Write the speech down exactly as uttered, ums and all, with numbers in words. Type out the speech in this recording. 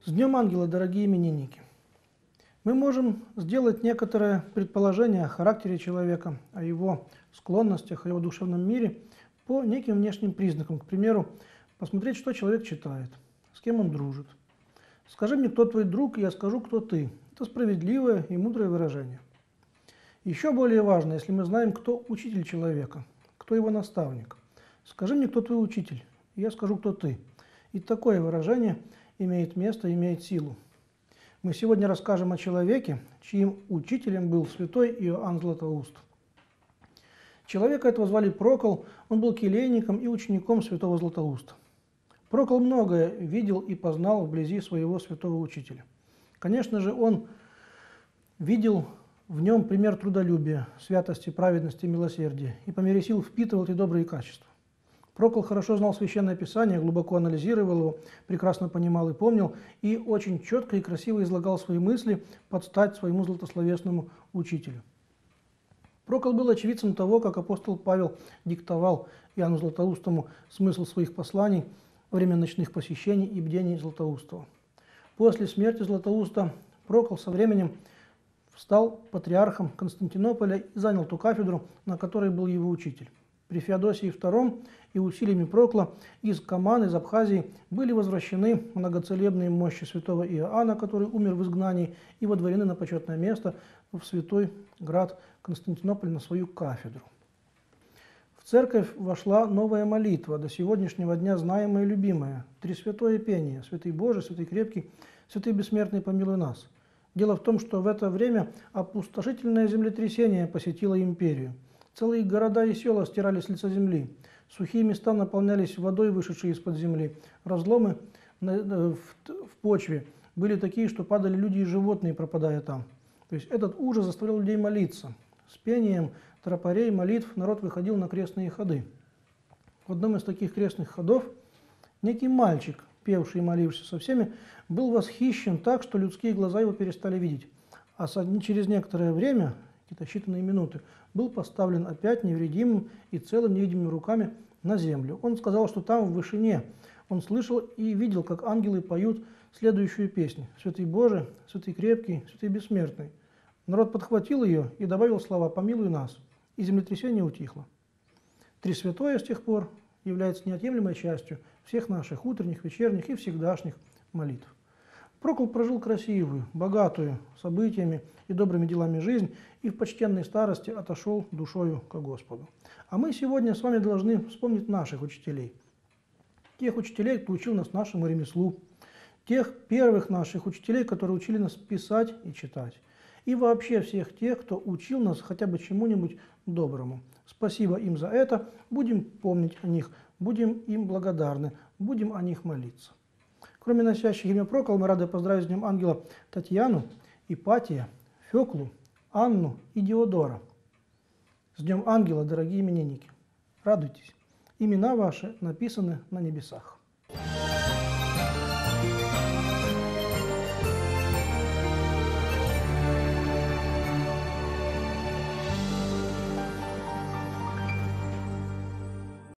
С Днем Ангела, дорогие именинники! Мы можем сделать некоторое предположение о характере человека, о его склонностях, о его душевном мире по неким внешним признакам. К примеру, посмотреть, что человек читает, с кем он дружит. «Скажи мне, кто твой друг, и я скажу, кто ты». Это справедливое и мудрое выражение. Еще более важно, если мы знаем, кто учитель человека, кто его наставник. «Скажи мне, кто твой учитель, и я скажу, кто ты». И такое выражение имеет место, имеет силу. Мы сегодня расскажем о человеке, чьим учителем был святой Иоанн Златоуст. Человека этого звали Прокол, он был келейником и учеником святого Златоуста. Прокол многое видел и познал вблизи своего святого учителя. Конечно же, он видел в нем пример трудолюбия, святости, праведности, милосердия и по мере сил впитывал эти добрые качества. Прокол хорошо знал Священное Писание, глубоко анализировал его, прекрасно понимал и помнил, и очень четко и красиво излагал свои мысли под стать своему златословесному учителю. Прокол был очевидцем того, как апостол Павел диктовал Иоанну Златоустому смысл своих посланий во время ночных посещений и бдений Златоустова. После смерти Златоуста Прокол со временем стал патриархом Константинополя и занял ту кафедру, на которой был его учитель. При Феодосии втором и усилиями Прокла из Каман, из Абхазии были возвращены многоцелебные мощи святого Иоанна, который умер в изгнании, и водворены на почетное место в святой град Константинополь на свою кафедру. В церковь вошла новая молитва, до сегодняшнего дня знаемая и любимая, Тресвятое пение, Святый Божий, Святый Крепкий, Святый Бессмертный, помилуй нас. Дело в том, что в это время опустошительное землетрясение посетило империю. Целые города и села стирались с лица земли, сухие места наполнялись водой, вышедшей из-под земли, разломы в почве были такие, что падали люди и животные, пропадая там. То есть этот ужас заставлял людей молиться. С пением тропарей, молитв народ выходил на крестные ходы. В одном из таких крестных ходов некий мальчик, певший и молившийся со всеми, был восхищен так, что людские глаза его перестали видеть. А через некоторое время, какие-то считанные минуты, был поставлен опять невредимым и целым невидимыми руками на землю. Он сказал, что там, в вышине, он слышал и видел, как ангелы поют следующую песню: «Святый Божий, Святый Крепкий, Святый Бессмертный». Народ подхватил ее и добавил слова «Помилуй нас», и землетрясение утихло. Тресвятое с тех пор является неотъемлемой частью всех наших утренних, вечерних и всегдашних молитв. Прокол прожил красивую, богатую событиями и добрыми делами жизнь и в почтенной старости отошел душою ко Господу. А мы сегодня с вами должны вспомнить наших учителей. Тех учителей, кто учил нас нашему ремеслу. Тех первых наших учителей, которые учили нас писать и читать. И вообще всех тех, кто учил нас хотя бы чему-нибудь доброму. Спасибо им за это. Будем помнить о них, будем им благодарны, будем о них молиться. Кроме носящих имя Прокол, мы рады поздравить с Днем Ангела Татьяну, Ипатия, Феклу, Анну и Диодора. С Днем Ангела, дорогие именинники! Радуйтесь, имена ваши написаны на небесах.